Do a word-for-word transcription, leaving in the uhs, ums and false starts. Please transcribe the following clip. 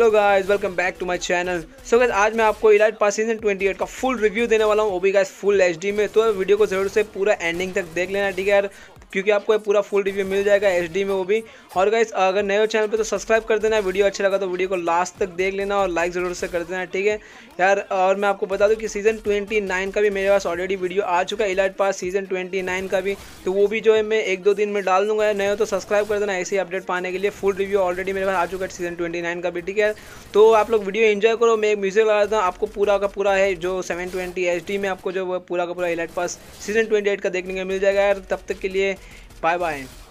Guys, welcome back to my channel. So guys, आज मैं आपको इलाइट पास सीजन अट्ठाईस का फुल रिव्यू देने वाला हूँ, वो भी गाइस फुल एचडी में। तो वीडियो को जरूर से पूरा एंडिंग तक देख लेना, ठीक है यार, क्योंकि आपको पूरा फुल रिव्यू मिल जाएगा एचडी में वो भी। और गाइस, अगर नए हो चैनल पे तो सब्सक्राइब कर देना, वीडियो अच्छा लगा तो वीडियो को लास्ट तक देख लेना और लाइक ज़रूर से कर देना, ठीक है यार। और मैं आपको बता दूं कि सीज़न उनतीस का भी मेरे पास ऑलरेडी वीडियो आ चुका है, इलाइट पास सीज़न उनतीस का भी, तो वो भी जो है मैं एक दो दिन में डाल दूंगा। नए हो तो सब्सक्राइब कर देना ऐसे ही अपडेट पाने के लिए। फुल रिव्यू ऑलरेडी मेरे पास आ चुका है सीज़न उनतीस का भी, ठीक है। तो आप लोग वीडियो एंजॉय करो, मैं एक म्यूजिक लगा देता हूँ, आपको पूरा का पूरा है जो सेवन ट्वेंटी एच डी में आपको जो वो पूरा का पूरा इलाइट पास सीजन अट्ठाईस का देखने को मिल जाएगा यार। तब तक के लिए बाय बाय।